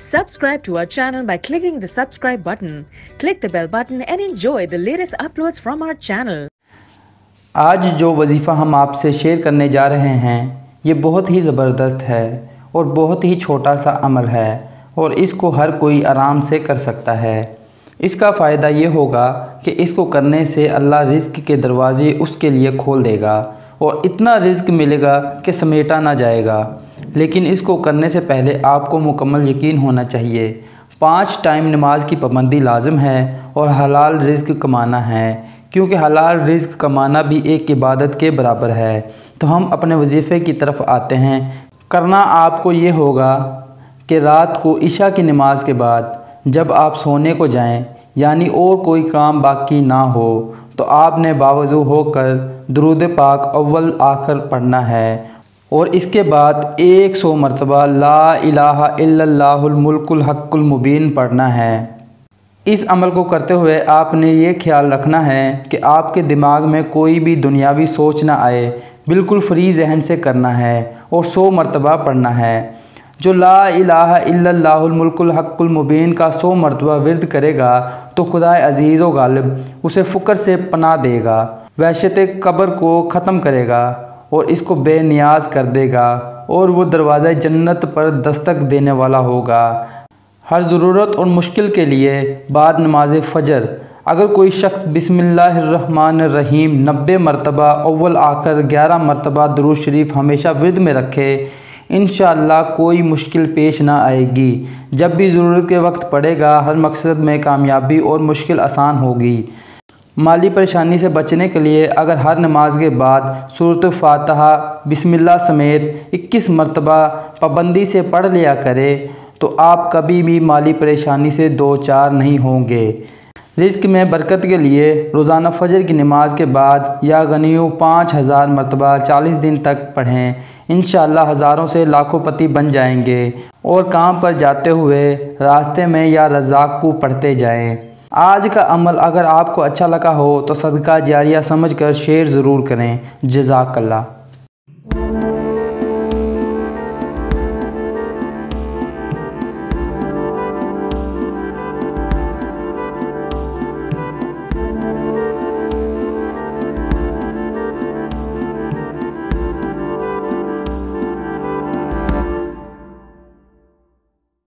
Subscribe to our channel by clicking the subscribe button. Click the bell button and enjoy the latest uploads from our channel. आज जो वजीफ़ा हम आपसे share करने जा रहे हैं ये बहुत ही ज़बरदस्त है और बहुत ही छोटा सा अमल है और इसको हर कोई आराम से कर सकता है। इसका फ़ायदा ये होगा कि इसको करने से अल्लाह रिज़्क़ के दरवाज़े उसके लिए खोल देगा और इतना रिज़्क़ मिलेगा कि समेटा ना जाएगा। लेकिन इसको करने से पहले आपको मुकम्मल यकीन होना चाहिए। 5 टाइम नमाज की पाबंदी लाज़िम है और हलाल रिज़्क़ कमाना है, क्योंकि हलाल रिज़्क़ कमाना भी एक इबादत के बराबर है। तो हम अपने वजीफ़े की तरफ आते हैं। करना आपको ये होगा कि रात को इशा की नमाज के बाद जब आप सोने को जाएं, यानी और कोई काम बाकी ना हो, तो आपने बावज़ू होकर दुरूद पाक अव्वल आखिर पढ़ना है और इसके बाद 100 मरतबा ला इलाहा इल्लल्लाहुल मुल्कुल हक़्क़ुल मुबीन पढ़ना है। इस अमल को करते हुए आपने ये ख्याल रखना है कि आपके दिमाग में कोई भी दुनियावी सोच ना आए, बिल्कुल फ्री जहन से करना है और 100 मरतबा पढ़ना है। जो ला इलाहा इल्लल्लाहुल मुल्कुल हक़्क़ुल मुबीन का 100 मरतबा विर्द करेगा तो खुदाए अज़ीज़ व गालिब उसे फ़ुक़र से पनाह देगा, वहशत कब्र को ख़त्म करेगा और इसको बेनियाज कर देगा और वो दरवाज़ा जन्नत पर दस्तक देने वाला होगा। हर ज़रूरत और मुश्किल के लिए बाद नमाज फ़जर अगर कोई शख्स बिस्मिल्लाहिर्रहमानिर्रहीम 90 मरतबा अव्वल आखिर 11 मरतबा दुरूद शरीफ हमेशा विर्द में रखे, इंशाअल्लाह कोई मुश्किल पेश ना आएगी। जब भी ज़रूरत के वक्त पड़ेगा हर मकसद में कामयाबी और मुश्किल आसान होगी। माली परेशानी से बचने के लिए अगर हर नमाज के बाद सूरत फ़ातिहा बिस्मिल्लाह समेत 21 मरतबा पाबंदी से पढ़ लिया करें तो आप कभी भी माली परेशानी से दो चार नहीं होंगे। रिज़्क़ में बरकत के लिए रोज़ाना फ़जर की नमाज के बाद या गनियो 5000 मरतबा 40 दिन तक पढ़ें। इंशाअल्लाह हज़ारों से लाखों पति बन जाएंगे और काम पर जाते हुए रास्ते में या रज़ाक़ को पढ़ते जाएं। आज का अमल अगर आपको अच्छा लगा हो तो सदका जारिया समझकर शेयर ज़रूर करें। जज़ाकल्लाह।